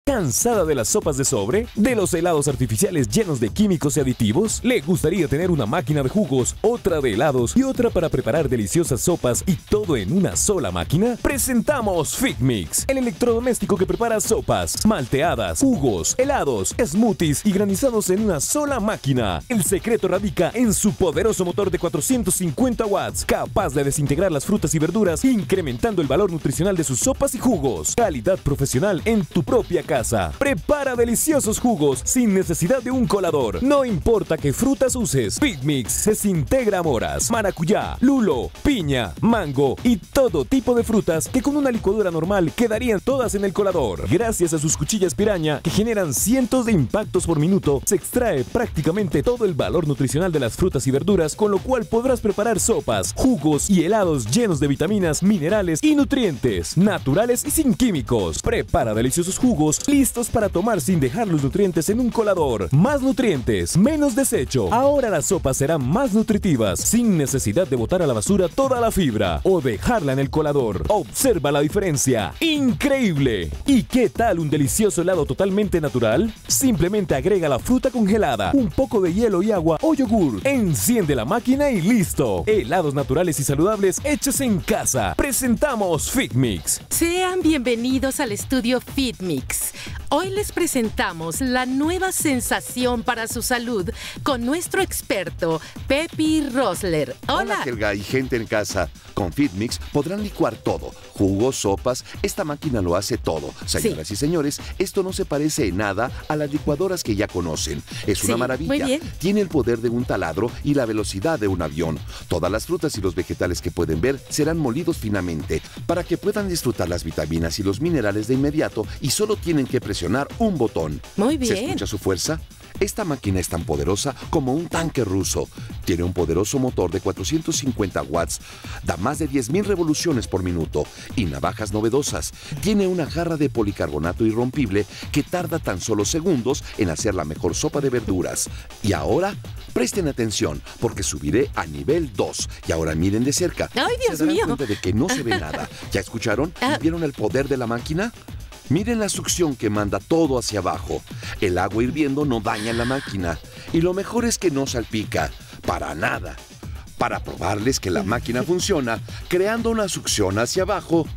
¿Cansada de las sopas de sobre? ¿De los helados artificiales llenos de químicos y aditivos? ¿Le gustaría tener una máquina de jugos, otra de helados y otra para preparar deliciosas sopas y todo en una sola máquina? Presentamos FitMix, el electrodoméstico que prepara sopas, malteadas, jugos, helados, smoothies y granizados en una sola máquina. El secreto radica en su poderoso motor de 450 watts, capaz de desintegrar las frutas y verduras, incrementando el valor nutricional de sus sopas y jugos. Calidad profesional en tu propia casa. Prepara deliciosos jugos sin necesidad de un colador. No importa qué frutas uses, FitMix desintegra moras, maracuyá, lulo, piña, mango y todo tipo de frutas que con una licuadora normal quedarían todas en el colador. Gracias a sus cuchillas piraña que generan cientos de impactos por minuto, se extrae prácticamente todo el valor nutricional de las frutas y verduras, con lo cual podrás preparar sopas, jugos y helados llenos de vitaminas, minerales y nutrientes, naturales y sin químicos. Prepara deliciosos jugos listos para tomar sin dejar los nutrientes en un colador. Más nutrientes, menos desecho. Ahora las sopas serán más nutritivas, sin necesidad de botar a la basura toda la fibra o dejarla en el colador. Observa la diferencia. ¡Increíble! ¿Y qué tal un delicioso helado totalmente natural? Simplemente agrega la fruta congelada, un poco de hielo y agua o yogur. Enciende la máquina y listo. Helados naturales y saludables hechos en casa. Presentamos FitMix. Sean bienvenidos al estudio FitMix. Hoy les presentamos la nueva sensación para su salud con nuestro experto, Pepi Rosler. Hola, Helga y gente en casa. Con FitMix podrán licuar todo. Jugos, sopas, esta máquina lo hace todo. Señoras y señores, esto no se parece en nada a las licuadoras que ya conocen. Es una maravilla. Muy bien. Tiene el poder de un taladro y la velocidad de un avión. Todas las frutas y los vegetales que pueden ver serán molidos finamente para que puedan disfrutar las vitaminas y los minerales de inmediato, y solo tienen que presionar un botón. Muy bien. ¿Se escucha su fuerza? Esta máquina es tan poderosa como un tanque ruso. Tiene un poderoso motor de 450 watts, da más de 10.000 revoluciones por minuto y navajas novedosas. Tiene una jarra de policarbonato irrompible que tarda tan solo segundos en hacer la mejor sopa de verduras. Y ahora, presten atención, porque subiré a nivel 2. Y ahora miren de cerca. ¡Ay, Dios ¿Se darán mío! cuenta de que no se ve nada? ¿Ya escucharon? ¿Y vieron el poder de la máquina? Miren la succión que manda todo hacia abajo. El agua hirviendo no daña la máquina. Y lo mejor es que no salpica. Para nada. Para probarles que la máquina funciona, creando una succión hacia abajo,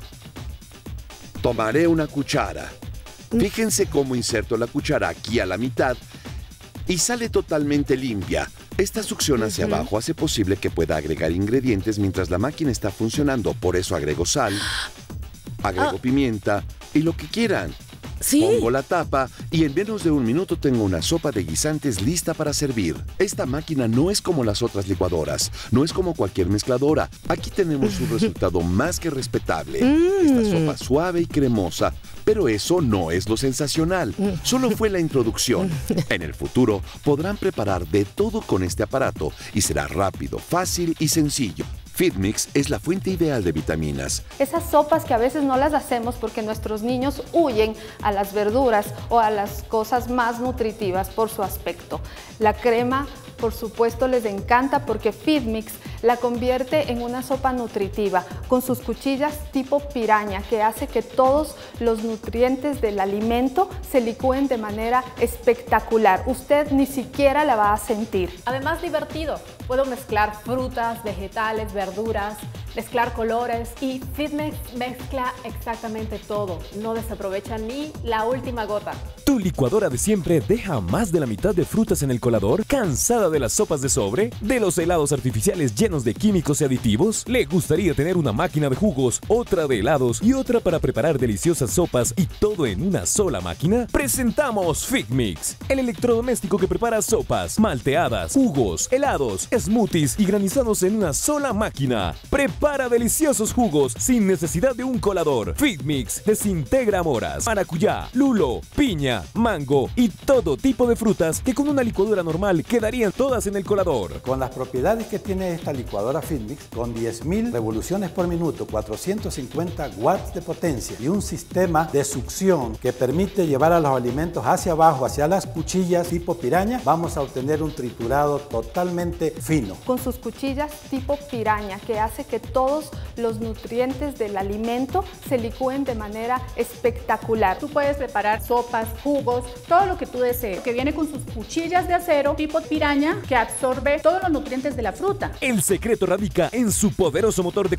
tomaré una cuchara. Fíjense cómo inserto la cuchara aquí a la mitad y sale totalmente limpia. Esta succión hacia abajo hace posible que pueda agregar ingredientes mientras la máquina está funcionando. Por eso agrego sal, agrego pimienta y lo que quieran. Sí. Pongo la tapa y en menos de un minuto tengo una sopa de guisantes lista para servir. Esta máquina no es como las otras licuadoras, no es como cualquier mezcladora. Aquí tenemos un resultado más que respetable. Esta sopa suave y cremosa, pero eso no es lo sensacional. Solo fue la introducción. En el futuro podrán preparar de todo con este aparato y será rápido, fácil y sencillo. FitMix es la fuente ideal de vitaminas. Esas sopas que a veces no las hacemos porque nuestros niños huyen a las verduras o a las cosas más nutritivas por su aspecto. La crema, por supuesto, les encanta porque FitMix la convierte en una sopa nutritiva con sus cuchillas tipo piraña, que hace que todos los nutrientes del alimento se licúen de manera espectacular. Usted ni siquiera la va a sentir. Además, divertido. Puedo mezclar frutas, vegetales, verduras, mezclar colores, y FitMix mezcla exactamente todo. No desaprovecha ni la última gota. ¿Tu licuadora de siempre deja más de la mitad de frutas en el colador? ¿Cansada de las sopas de sobre? ¿De los helados artificiales llenos de químicos y aditivos? ¿Le gustaría tener una máquina de jugos, otra de helados y otra para preparar deliciosas sopas y todo en una sola máquina? Presentamos FitMix, el electrodoméstico que prepara sopas, malteadas, jugos, helados, smoothies y granizados en una sola máquina. Prepara deliciosos jugos sin necesidad de un colador. FitMix desintegra moras, maracuyá, lulo, piña, piña, mango y todo tipo de frutas que con una licuadora normal quedarían todas en el colador. Con las propiedades que tiene esta licuadora FitMix, con 10.000 revoluciones por minuto, 450 watts de potencia y un sistema de succión que permite llevar a los alimentos hacia abajo, hacia las cuchillas tipo piraña, vamos a obtener un triturado totalmente fino. Con sus cuchillas tipo piraña, que hace que todos los nutrientes del alimento se licúen de manera espectacular. Tú puedes preparar sopas, jugos, todo lo que tú desees, que viene con sus cuchillas de acero tipo piraña que absorbe todos los nutrientes de la fruta. El secreto radica en su poderoso motor de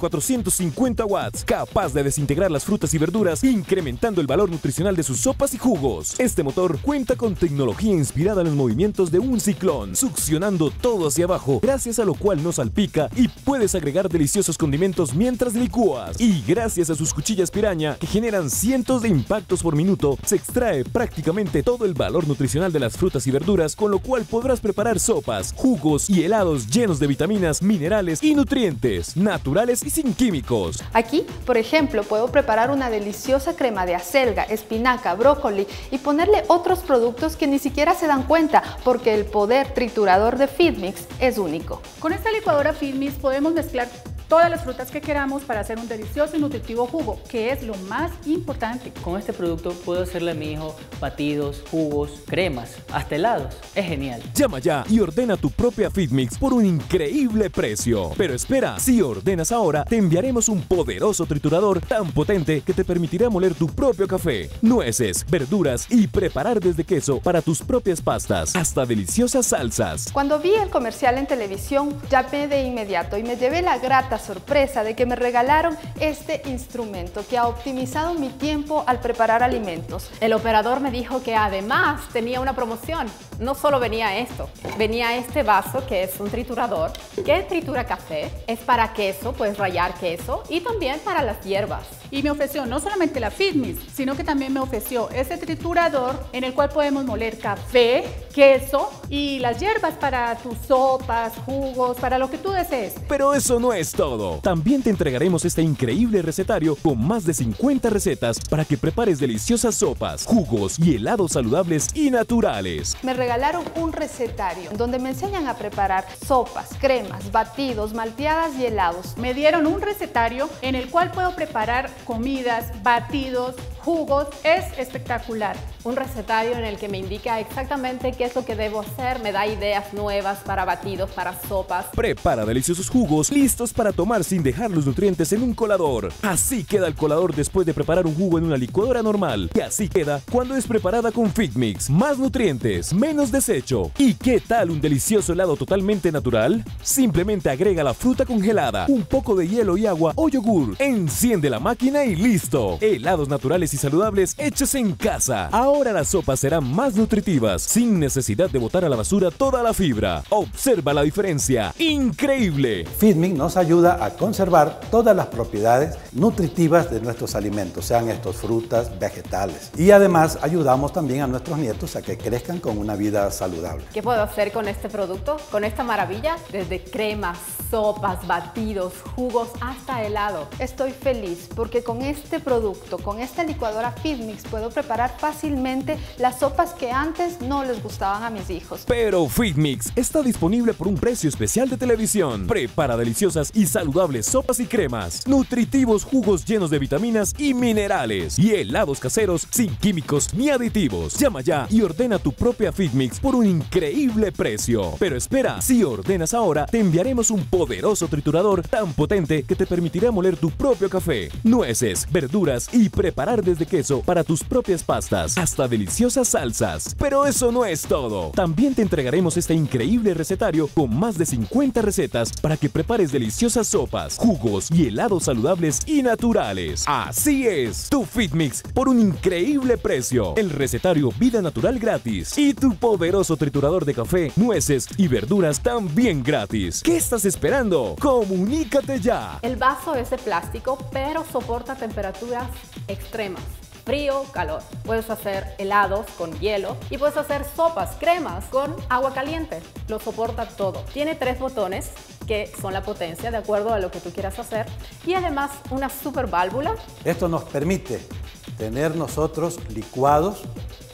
450 watts, capaz de desintegrar las frutas y verduras, incrementando el valor nutricional de sus sopas y jugos. Este motor cuenta con tecnología inspirada en los movimientos de un ciclón, succionando todo hacia abajo, gracias a lo cual no salpica y puedes agregar deliciosos condimentos mientras licúas. Y gracias a sus cuchillas piraña, que generan cientos de impactos por minuto, se extrae prácticamente todo el valor nutricional de las frutas y verduras, con lo cual podrás preparar sopas, jugos y helados llenos de vitaminas, minerales y nutrientes, naturales y sin químicos. Aquí, por ejemplo, puedo preparar una deliciosa crema de acelga, espinaca, brócoli y ponerle otros productos que ni siquiera se dan cuenta, porque el poder triturador de FitMix es único. Con esta licuadora FitMix podemos mezclar todas las frutas que queramos para hacer un delicioso y nutritivo jugo, que es lo más importante. Con este producto puedo hacerle a mi hijo batidos, jugos, cremas, hasta helados. Es genial. Llama ya y ordena tu propia FitMix por un increíble precio. Pero espera, si ordenas ahora, te enviaremos un poderoso triturador tan potente que te permitirá moler tu propio café, nueces, verduras y preparar desde queso para tus propias pastas, hasta deliciosas salsas. Cuando vi el comercial en televisión, llamé de inmediato y me llevé la grata sorpresa de que me regalaron este instrumento que ha optimizado mi tiempo al preparar alimentos. El operador me dijo que además tenía una promoción. No solo venía esto, venía este vaso que es un triturador, que tritura café, es para queso, puedes rallar queso y también para las hierbas. Y me ofreció no solamente la FitMix, sino que también me ofreció este triturador en el cual podemos moler café, queso y las hierbas para tus sopas, jugos, para lo que tú desees. Pero eso no es todo. También te entregaremos este increíble recetario con más de 50 recetas para que prepares deliciosas sopas, jugos y helados saludables y naturales. Me regalaron un recetario donde me enseñan a preparar sopas, cremas, batidos, malteadas y helados. Me dieron un recetario en el cual puedo preparar comidas, batidos, jugos. Es espectacular. Un recetario en el que me indica exactamente qué es lo que debo hacer, me da ideas nuevas para batidos, para sopas. Prepara deliciosos jugos listos para tomar sin dejar los nutrientes en un colador. Así queda el colador después de preparar un jugo en una licuadora normal. Y así queda cuando es preparada con FitMix. Más nutrientes, menos desecho. ¿Y qué tal un delicioso helado totalmente natural? Simplemente agrega la fruta congelada, un poco de hielo y agua o yogur. Enciende la máquina y listo. Helados naturales y saludables hechos en casa. Ahora las sopas serán más nutritivas, sin necesidad de botar a la basura toda la fibra. Observa la diferencia. ¡Increíble! FitMix nos ayuda a conservar todas las propiedades nutritivas de nuestros alimentos, sean estos frutas, vegetales. Y además ayudamos también a nuestros nietos a que crezcan con una vida saludable. ¿Qué puedo hacer con este producto? Con esta maravilla, desde cremas, sopas, batidos, jugos, hasta helado. Estoy feliz porque con este producto, con esta licuadora FitMix, puedo preparar fácilmente las sopas que antes no les gustaban a mis hijos. Pero FitMix está disponible por un precio especial de televisión. Prepara deliciosas y saludables sopas y cremas, nutritivos jugos llenos de vitaminas y minerales y helados caseros sin químicos ni aditivos. Llama ya y ordena tu propia FitMix por un increíble precio. Pero espera, si ordenas ahora, te enviaremos un poderoso triturador tan potente que te permitirá moler tu propio café, nueces, verduras y preparar desde queso para tus propias pastas, hasta deliciosas salsas. Pero eso no es todo. También te entregaremos este increíble recetario con más de 50 recetas para que prepares deliciosas sopas, jugos y helados saludables y naturales. Así es, tu FitMix por un increíble precio. El recetario Vida Natural gratis y tu poderoso triturador de café, nueces y verduras también gratis. ¿Qué estás esperando? ¡Comunícate ya! El vaso es de plástico, pero soporta temperaturas extremas. Frío, calor. Puedes hacer helados con hielo y puedes hacer sopas, cremas con agua caliente. Lo soporta todo. Tiene 3 botones que son la potencia de acuerdo a lo que tú quieras hacer y además una super válvula. Esto nos permite tener nosotros licuados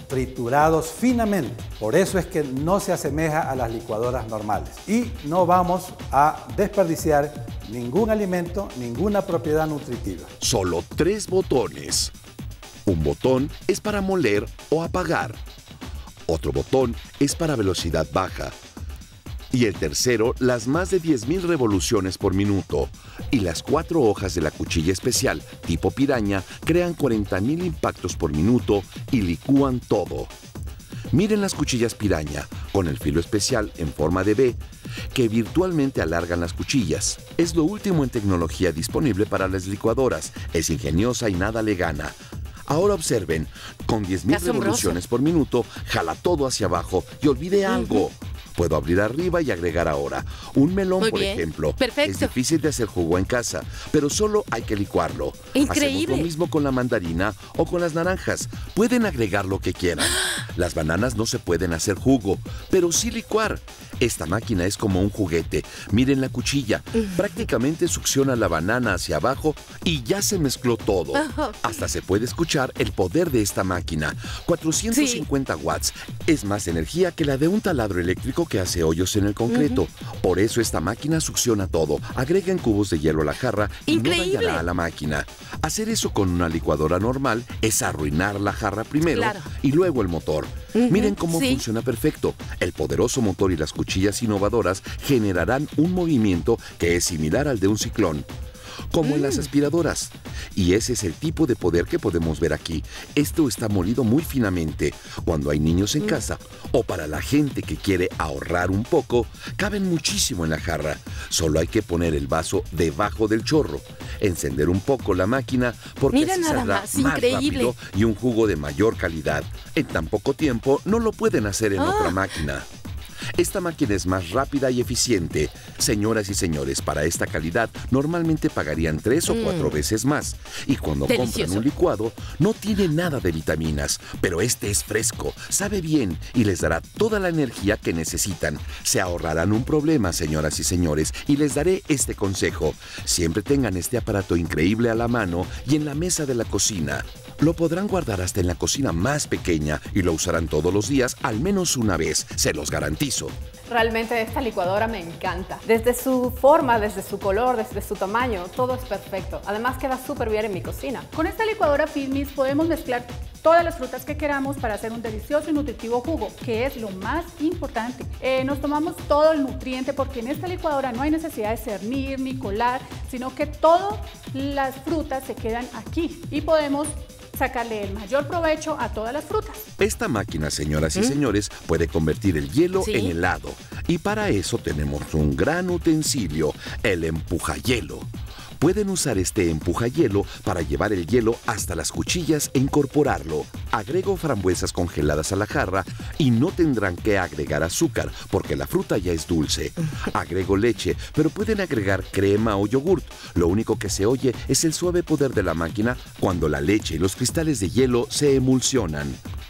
triturados finamente. Por eso es que no se asemeja a las licuadoras normales. Y no vamos a desperdiciar ningún alimento, ninguna propiedad nutritiva. Solo 3 botones. Un botón es para moler o apagar. Otro botón es para velocidad baja. Y el tercero, las más de 10.000 revoluciones por minuto. Y las 4 hojas de la cuchilla especial, tipo piraña, crean 40.000 impactos por minuto y licúan todo. Miren las cuchillas piraña, con el filo especial en forma de V, que virtualmente alargan las cuchillas. Es lo último en tecnología disponible para las licuadoras. Es ingeniosa y nada le gana. Ahora observen, con 10.000 revoluciones por minuto, jala todo hacia abajo y olvide algo. Puedo abrir arriba y agregar ahora. Un melón, por ejemplo. Perfecto. Es difícil de hacer jugo en casa, pero solo hay que licuarlo. Increíble. Hacemos lo mismo con la mandarina o con las naranjas. Pueden agregar lo que quieran. Las bananas no se pueden hacer jugo, pero sí licuar. Esta máquina es como un juguete. Miren la cuchilla. Prácticamente succiona la banana hacia abajo y ya se mezcló todo. Hasta se puede escuchar el poder de esta máquina. 450 watts. Es más energía que la de un taladro eléctrico que hace hoyos en el concreto. Por eso esta máquina succiona todo. Agregan cubos de hielo a la jarra y no dañará a la máquina. Hacer eso con una licuadora normal es arruinar la jarra primero y luego el motor. Miren cómo funciona perfecto. El poderoso motor y las cuchillas innovadoras generarán un movimiento que es similar al de un ciclón, como en las aspiradoras. Y ese es el tipo de poder que podemos ver aquí. Esto está molido muy finamente. Cuando hay niños en casa o para la gente que quiere ahorrar un poco, caben muchísimo en la jarra. Solo hay que poner el vaso debajo del chorro, encender un poco la máquina porque así saldrá más rápido y un jugo de mayor calidad. En tan poco tiempo no lo pueden hacer en otra máquina. Esta máquina es más rápida y eficiente. Señoras y señores, para esta calidad normalmente pagarían 3 o 4 veces más. Y cuando compran un licuado, no tiene nada de vitaminas, pero este es fresco, sabe bien y les dará toda la energía que necesitan. Se ahorrarán un problema, señoras y señores, y les daré este consejo. Siempre tengan este aparato increíble a la mano y en la mesa de la cocina. Lo podrán guardar hasta en la cocina más pequeña y lo usarán todos los días al menos una vez, se los garantizo. Realmente esta licuadora me encanta. Desde su forma, desde su color, desde su tamaño, todo es perfecto. Además queda súper bien en mi cocina. Con esta licuadora FitMix podemos mezclar todas las frutas que queramos para hacer un delicioso y nutritivo jugo, que es lo más importante. Nos tomamos todo el nutriente porque en esta licuadora no hay necesidad de cernir ni colar, sino que todas las frutas se quedan aquí y podemos sacarle el mayor provecho a todas las frutas. Esta máquina, señoras y señores, puede convertir el hielo en helado. Y para eso tenemos un gran utensilio, el empujahielo. Pueden usar este empujahielo para llevar el hielo hasta las cuchillas e incorporarlo. Agrego frambuesas congeladas a la jarra y no tendrán que agregar azúcar porque la fruta ya es dulce. Agrego leche, pero pueden agregar crema o yogurt. Lo único que se oye es el suave poder de la máquina cuando la leche y los cristales de hielo se emulsionan.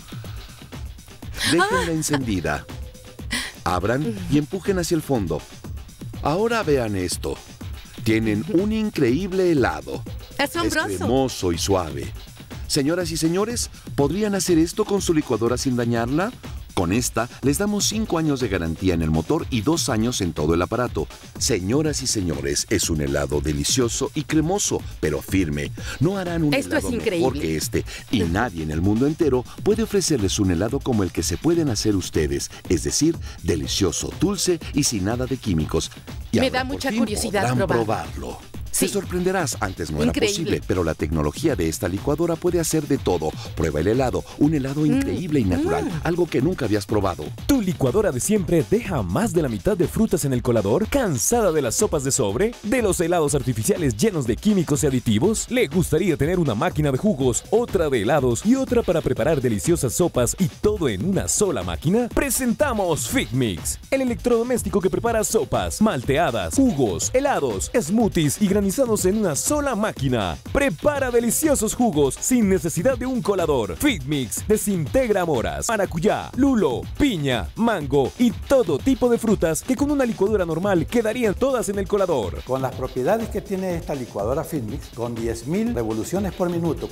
Déjenla encendida. Abran y empujen hacia el fondo. Ahora vean esto. Tienen un increíble helado. ¡Asombroso! Es cremoso y suave. Señoras y señores, ¿podrían hacer esto con su licuadora sin dañarla? Con esta, les damos 5 años de garantía en el motor y 2 años en todo el aparato. Señoras y señores, es un helado delicioso y cremoso, pero firme. No harán un helado mejor que este, y nadie en el mundo entero puede ofrecerles un helado como el que se pueden hacer ustedes, es decir, delicioso, dulce y sin nada de químicos. Y me da mucha curiosidad probarlo. Te sorprenderás, antes no era posible, pero la tecnología de esta licuadora puede hacer de todo. Prueba el helado, un helado increíble y natural, algo que nunca habías probado. ¿Tu licuadora de siempre deja más de la mitad de frutas en el colador? ¿Cansada de las sopas de sobre? ¿De los helados artificiales llenos de químicos y aditivos? ¿Le gustaría tener una máquina de jugos, otra de helados y otra para preparar deliciosas sopas y todo en una sola máquina? Presentamos FitMix, el electrodoméstico que prepara sopas, malteadas, jugos, helados, smoothies y grandes organizados en una sola máquina. Prepara deliciosos jugos sin necesidad de un colador. FitMix desintegra moras, maracuyá, lulo, piña, mango y todo tipo de frutas que con una licuadora normal quedarían todas en el colador. Con las propiedades que tiene esta licuadora FitMix, con 10.000 revoluciones por minuto,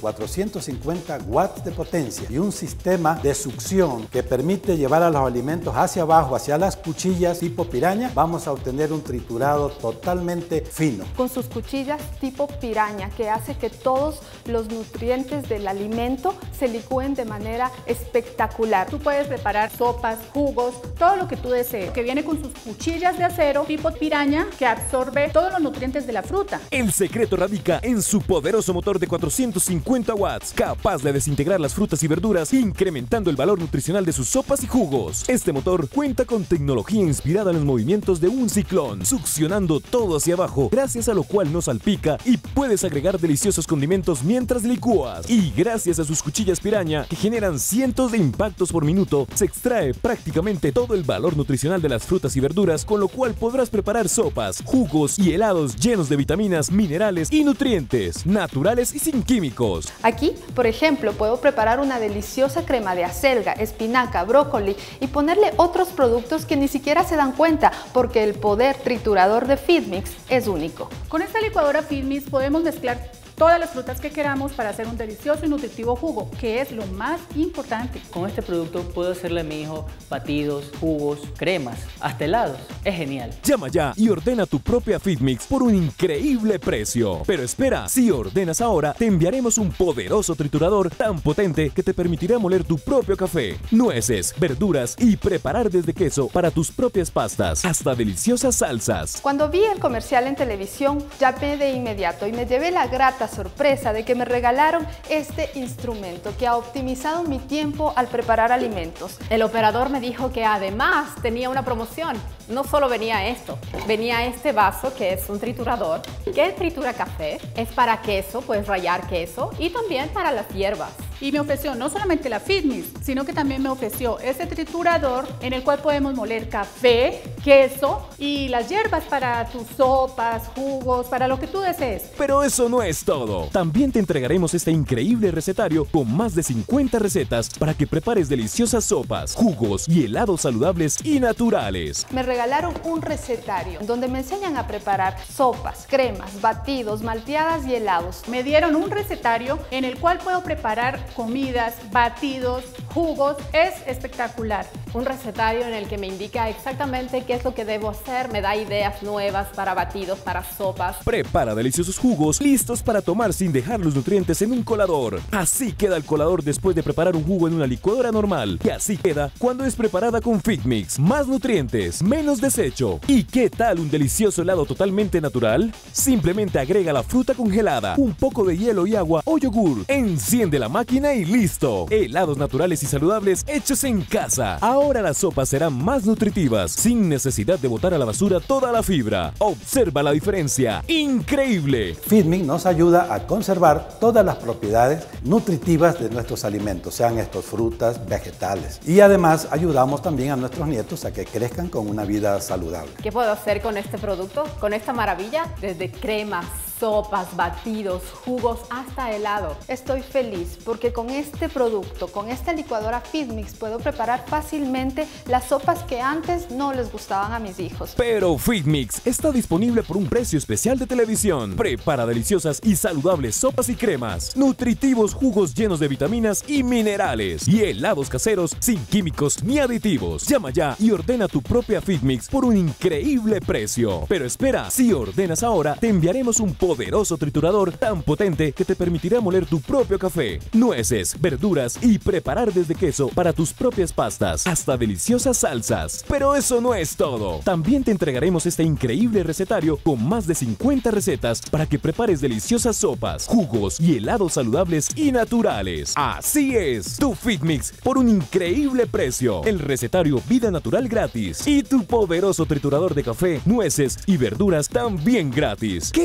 450 watts de potencia y un sistema de succión que permite llevar a los alimentos hacia abajo, hacia las cuchillas tipo piraña, vamos a obtener un triturado totalmente fino. Con sus cuchillas tipo piraña, que hace que todos los nutrientes del alimento se licúen de manera espectacular. Tú puedes preparar sopas, jugos, todo lo que tú desees, que viene con sus cuchillas de acero tipo piraña que absorbe todos los nutrientes de la fruta. El secreto radica en su poderoso motor de 450 watts, capaz de desintegrar las frutas y verduras, incrementando el valor nutricional de sus sopas y jugos. Este motor cuenta con tecnología inspirada en los movimientos de un ciclón, succionando todo hacia abajo, gracias a lo cual no salpica y puedes agregar deliciosos condimentos mientras licúas. Y gracias a sus cuchillas piraña, que generan cientos de impactos por minuto, se extrae prácticamente todo el valor nutricional de las frutas y verduras, con lo cual podrás preparar sopas, jugos y helados llenos de vitaminas, minerales y nutrientes, naturales y sin químicos. Aquí, por ejemplo, puedo preparar una deliciosa crema de acelga, espinaca, brócoli y ponerle otros productos que ni siquiera se dan cuenta, porque el poder triturador de FitMix es único. Con esta licuadora FitMix podemos mezclar todas las frutas que queramos para hacer un delicioso y nutritivo jugo, que es lo más importante. Con este producto puedo hacerle a mi hijo batidos, jugos, cremas, hasta helados. Es genial. Llama ya y ordena tu propia FitMix por un increíble precio. Pero espera, si ordenas ahora, te enviaremos un poderoso triturador tan potente que te permitirá moler tu propio café, nueces, verduras y preparar desde queso para tus propias pastas hasta deliciosas salsas. Cuando vi el comercial en televisión, llamé de inmediato y me llevé la grata sorpresa de que me regalaron este instrumento que ha optimizado mi tiempo al preparar alimentos. El operador me dijo que además tenía una promoción. No solo venía esto, venía este vaso que es un triturador que tritura café, es para queso, puedes rallar queso y también para las hierbas. Y me ofreció no solamente la FitMix, sino que también me ofreció este triturador en el cual podemos moler café, queso y las hierbas para tus sopas, jugos, para lo que tú desees. Pero eso no es todo. También te entregaremos este increíble recetario con más de 50 recetas para que prepares deliciosas sopas, jugos y helados saludables y naturales. Me regalaron un recetario donde me enseñan a preparar sopas, cremas, batidos, malteadas y helados. Me dieron un recetario en el cual puedo preparar comidas, batidos, jugos. Es espectacular. Un recetario en el que me indica exactamente qué es lo que debo hacer, me da ideas nuevas para batidos, para sopas. Prepara deliciosos jugos listos para tomar sin dejar los nutrientes en un colador. Así queda el colador después de preparar un jugo en una licuadora normal. Y así queda cuando es preparada con FitMix. Más nutrientes, menos desecho. ¿Y qué tal un delicioso helado totalmente natural? Simplemente agrega la fruta congelada, un poco de hielo y agua o yogur. Enciende la máquina y listo. Helados naturales y saludables hechos en casa. Ahora las sopas serán más nutritivas, sin necesidad de botar a la basura toda la fibra. Observa la diferencia. ¡Increíble! FitMix nos ayuda a conservar todas las propiedades nutritivas de nuestros alimentos, sean estos frutas, vegetales. Y además ayudamos también a nuestros nietos a que crezcan con una vida saludable. ¿Qué puedo hacer con este producto? Con esta maravilla, desde cremas, sopas, batidos, jugos, hasta helado. Estoy feliz porque con este producto, con esta licuadora FitMix, puedo preparar fácilmente las sopas que antes no les gustaban a mis hijos. Pero FitMix está disponible por un precio especial de televisión. Prepara deliciosas y saludables sopas y cremas, nutritivos jugos llenos de vitaminas y minerales, y helados caseros sin químicos ni aditivos. Llama ya y ordena tu propia FitMix por un increíble precio. Pero espera, si ordenas ahora, te enviaremos un poderoso triturador tan potente que te permitirá moler tu propio café, nueces, verduras y preparar desde queso para tus propias pastas hasta deliciosas salsas. Pero eso no es todo. También te entregaremos este increíble recetario con más de 50 recetas para que prepares deliciosas sopas, jugos y helados saludables y naturales. Así es, tu FitMix por un increíble precio. El recetario Vida Natural gratis y tu poderoso triturador de café, nueces y verduras también gratis. ¿Qué estás esperando?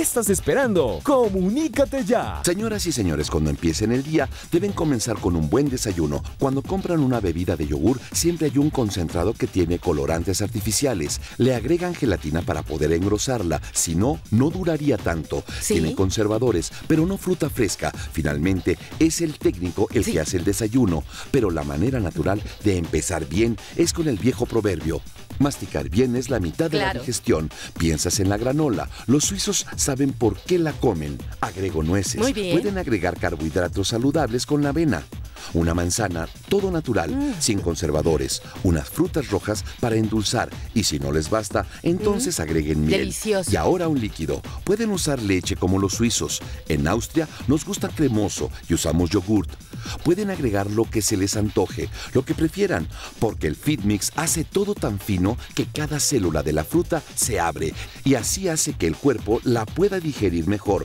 esperando? ¡Comunícate ya! Señoras y señores, cuando empiecen el día, deben comenzar con un buen desayuno. Cuando compran una bebida de yogur, siempre hay un concentrado que tiene colorantes artificiales. Le agregan gelatina para poder engrosarla, si no, no duraría tanto. ¿Sí? Tiene conservadores, pero no fruta fresca. Finalmente, es el técnico el que hace el desayuno. Pero la manera natural de empezar bien es con el viejo proverbio: masticar bien es la mitad de la digestión. Piensas en la granola. Los suizos saben por qué la comen. Agrego nueces. Muy bien. Pueden agregar carbohidratos saludables con la avena. Una manzana, todo natural, sin conservadores. Unas frutas rojas para endulzar. Y si no les basta, entonces agreguen miel. Delicioso. Y ahora un líquido. Pueden usar leche como los suizos. En Austria nos gusta cremoso y usamos yogurt. Pueden agregar lo que se les antoje, lo que prefieran, porque el FeedMix hace todo tan fino que cada célula de la fruta se abre y así hace que el cuerpo la pueda digerir mejor.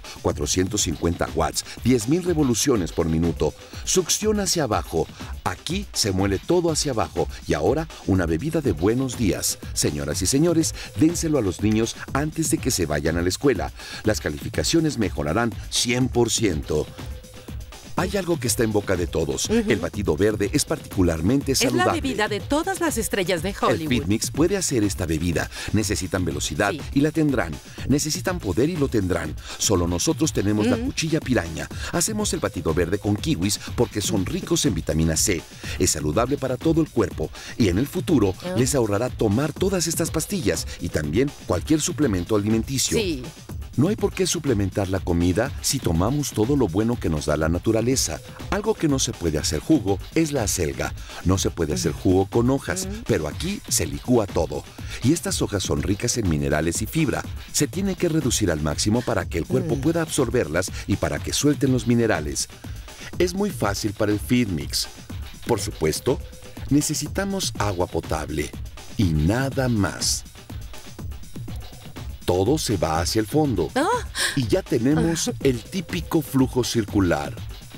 450 watts, 10.000 revoluciones por minuto. Succión hacia abajo. Aquí se muele todo hacia abajo. Y ahora una bebida de buenos días. Señoras y señores, dénselo a los niños antes de que se vayan a la escuela. Las calificaciones mejorarán 100%. Hay algo que está en boca de todos. El batido verde es particularmente saludable. Es la bebida de todas las estrellas de Hollywood. El FeedMix puede hacer esta bebida. Necesitan velocidad y la tendrán. Necesitan poder y lo tendrán. Solo nosotros tenemos la cuchilla piraña. Hacemos el batido verde con kiwis porque son ricos en vitamina C. Es saludable para todo el cuerpo y en el futuro les ahorrará tomar todas estas pastillas y también cualquier suplemento alimenticio. Sí. No hay por qué suplementar la comida si tomamos todo lo bueno que nos da la naturaleza. Algo que no se puede hacer jugo es la acelga. No se puede hacer jugo con hojas, pero aquí se licúa todo. Y estas hojas son ricas en minerales y fibra. Se tiene que reducir al máximo para que el cuerpo pueda absorberlas y para que suelten los minerales. Es muy fácil para el FeedMix. Por supuesto, necesitamos agua potable y nada más. Todo se va hacia el fondo y ya tenemos el típico flujo circular.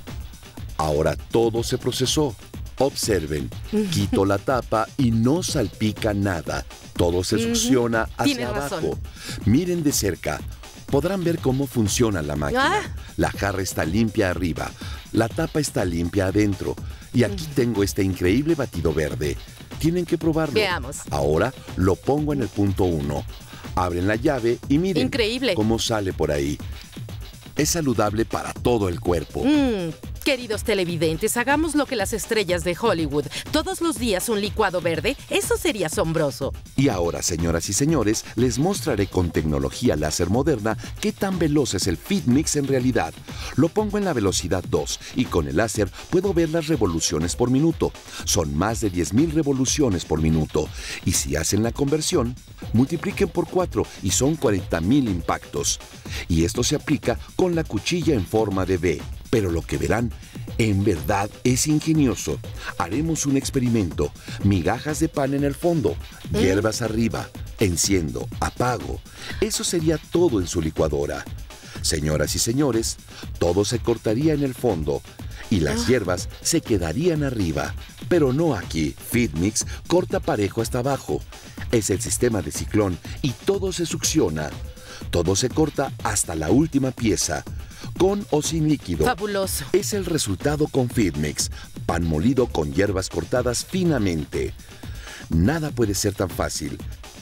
Ahora todo se procesó. Observen, quito la tapa y no salpica nada. Todo se succiona hacia abajo. Miren de cerca. Podrán ver cómo funciona la máquina. La jarra está limpia arriba. La tapa está limpia adentro. Y aquí tengo este increíble batido verde. Tienen que probarlo. Veamos. Ahora lo pongo en el punto 1. Abren la llave y miren cómo sale por ahí. Es saludable para todo el cuerpo. Queridos televidentes, hagamos lo que las estrellas de Hollywood. Todos los días un licuado verde, eso sería asombroso. Y ahora, señoras y señores, les mostraré con tecnología láser moderna qué tan veloz es el FeedMix en realidad. Lo pongo en la velocidad 2 y con el láser puedo ver las revoluciones por minuto. Son más de 10.000 revoluciones por minuto. Y si hacen la conversión, multipliquen por 4 y son 40.000 impactos. Y esto se aplica con la cuchilla en forma de V. Pero lo que verán, en verdad, es ingenioso. Haremos un experimento. Migajas de pan en el fondo, hierbas arriba. Enciendo, apago. Eso sería todo en su licuadora. Señoras y señores, todo se cortaría en el fondo y las hierbas se quedarían arriba. Pero no aquí. FeedMix corta parejo hasta abajo. Es el sistema de ciclón y todo se succiona. Todo se corta hasta la última pieza. Con o sin líquido. Fabuloso. Es el resultado con FeedMix. Pan molido con hierbas cortadas finamente. Nada puede ser tan fácil.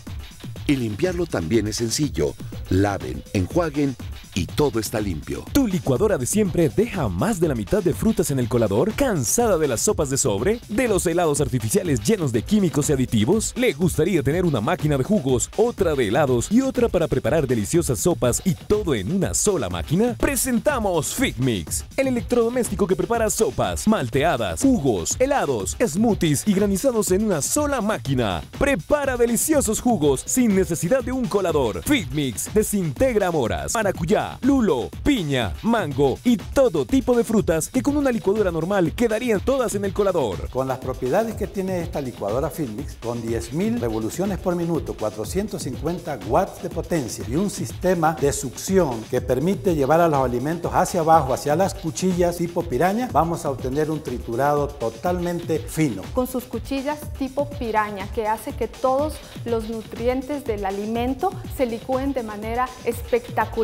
Y limpiarlo también es sencillo. Laven, enjuaguen y todo está limpio. ¿Tu licuadora de siempre deja más de la mitad de frutas en el colador? ¿Cansada de las sopas de sobre? ¿De los helados artificiales llenos de químicos y aditivos? ¿Le gustaría tener una máquina de jugos, otra de helados y otra para preparar deliciosas sopas y todo en una sola máquina? Presentamos FeedMix, el electrodoméstico que prepara sopas, malteadas, jugos, helados, smoothies y granizados en una sola máquina. Prepara deliciosos jugos sin necesidad de un colador. FeedMix desintegra moras, maracuyá, lulo, piña, mango y todo tipo de frutas que con una licuadora normal quedarían todas en el colador. Con las propiedades que tiene esta licuadora FeedMix, con 10.000 revoluciones por minuto, 450 watts de potencia y un sistema de succión que permite llevar a los alimentos hacia abajo, hacia las cuchillas tipo piraña, vamos a obtener un triturado totalmente fino. Con sus cuchillas tipo piraña, que hace que todos los nutrientes del alimento se licúen de manera espectacular. Tú puedes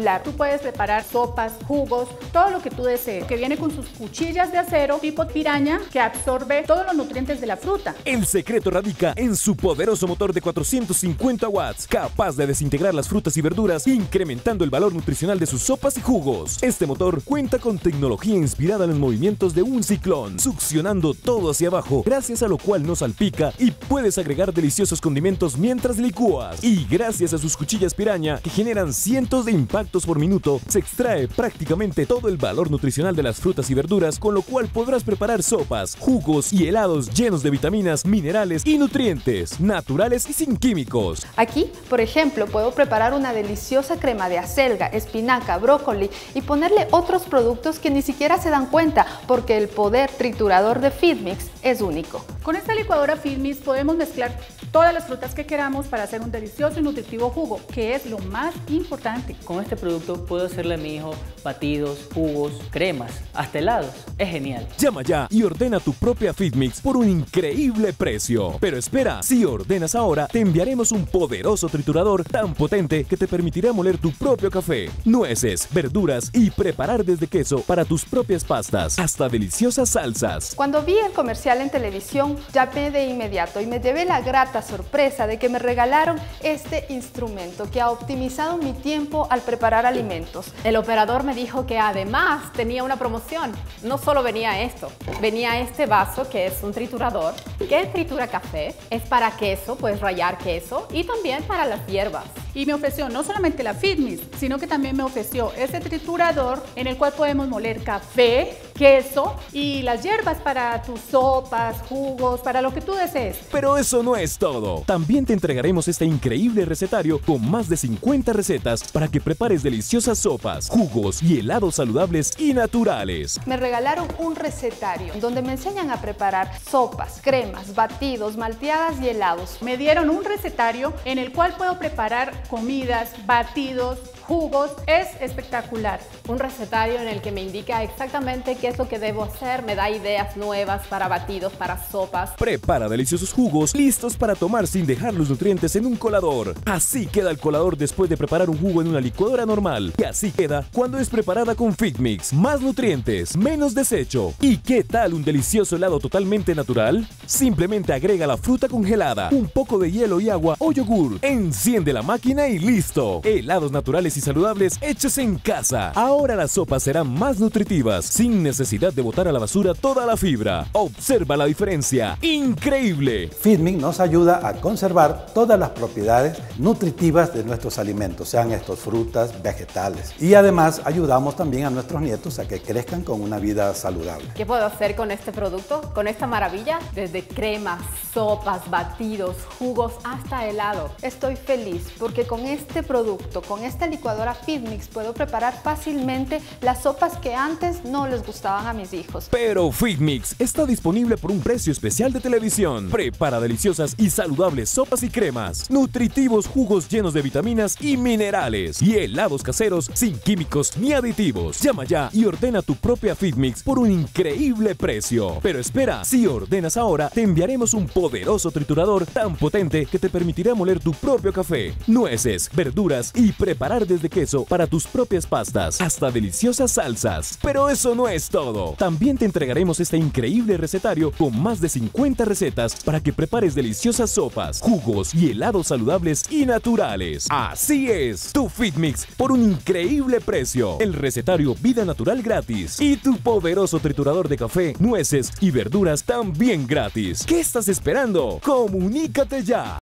puedes preparar sopas, jugos, todo lo que tú desees, que viene con sus cuchillas de acero tipo piraña que absorbe todos los nutrientes de la fruta. El secreto radica en su poderoso motor de 450 watts, capaz de desintegrar las frutas y verduras, incrementando el valor nutricional de sus sopas y jugos. Este motor cuenta con tecnología inspirada en los movimientos de un ciclón, succionando todo hacia abajo, gracias a lo cual no salpica y puedes agregar deliciosos condimentos mientras licúas. Y gracias a sus cuchillas piraña, que generan cientos de impactos por minuto, se extrae prácticamente todo el valor nutricional de las frutas y verduras, con lo cual podrás preparar sopas, jugos y helados llenos de vitaminas, minerales y nutrientes, naturales y sin químicos. Aquí, por ejemplo, puedo preparar una deliciosa crema de acelga, espinaca, brócoli y ponerle otros productos que ni siquiera se dan cuenta, porque el poder triturador de FeedMix es único. Con esta licuadora FeedMix podemos mezclar todas las frutas que queramos para hacer un delicioso y nutritivo jugo, que es lo más importante. Con este producto puedo hacerle a mi hijo batidos, jugos, cremas, hasta helados. Es genial. Llama ya y ordena tu propia FeedMix por un increíble precio. Pero espera, si ordenas ahora, te enviaremos un poderoso triturador tan potente que te permitirá moler tu propio café, nueces, verduras y preparar desde queso para tus propias pastas hasta deliciosas salsas. Cuando vi el comercial en televisión, llamé de inmediato y me llevé la grata sorpresa de que me regalaron este instrumento que ha optimizado mi tiempo al preparar alimentos. El operador me dijo que además tenía una promoción. No solo venía esto, venía este vaso que es un triturador que tritura café, es para queso, puedes rallar queso y también para las hierbas. Y me ofreció no solamente la FeedMix, sino que también me ofreció este triturador en el cual podemos moler café, queso y las hierbas para tus sopas, jugos, para lo que tú desees. Pero eso no es todo. También te entregaremos este increíble recetario con más de 50 recetas para que prepares deliciosas sopas, jugos y helados saludables y naturales. Me regalaron un recetario donde me enseñan a preparar sopas, cremas, batidos, malteadas y helados. Me dieron un recetario en el cual puedo preparar comidas, batidos, jugos. Es espectacular. Un recetario en el que me indica exactamente qué es lo que debo hacer, me da ideas nuevas para batidos, para sopas. Prepara deliciosos jugos listos para tomar sin dejar los nutrientes en un colador. Así queda el colador después de preparar un jugo en una licuadora normal. Y así queda cuando es preparada con FeedMix. Más nutrientes, menos desecho. ¿Y qué tal un delicioso helado totalmente natural? Simplemente agrega la fruta congelada, un poco de hielo y agua o yogur. Enciende la máquina y listo. Helados naturales y saludables hechos en casa. Ahora las sopas serán más nutritivas, sin necesidad de botar a la basura toda la fibra. Observa la diferencia. ¡Increíble! FeedMix nos ayuda a conservar todas las propiedades nutritivas de nuestros alimentos, sean estos frutas, vegetales. Y además ayudamos también a nuestros nietos a que crezcan con una vida saludable. ¿Qué puedo hacer con este producto? Con esta maravilla, desde cremas, sopas, batidos, jugos hasta helado. Estoy feliz porque con este producto, con esta licuadora FeedMix, puedo preparar fácilmente las sopas que antes no les gustaban a mis hijos. Pero FeedMix está disponible por un precio especial de televisión. Prepara deliciosas y saludables sopas y cremas, nutritivos jugos llenos de vitaminas y minerales y helados caseros sin químicos ni aditivos. Llama ya y ordena tu propia FeedMix por un increíble precio. Pero espera, si ordenas ahora, te enviaremos un poderoso triturador tan potente que te permitirá moler tu propio café, nueces, verduras y preparar desde queso para tus propias pastas hasta deliciosas salsas. Pero eso no es todo. También te entregaremos este increíble recetario con más de 50 recetas para que prepares deliciosas sopas, jugos y helados saludables y naturales. Así es, tu FeedMix por un increíble precio. El recetario Vida Natural gratis y tu poderoso triturador de café, nueces y verduras también gratis. ¿Qué estás esperando? ¡Comunícate ya!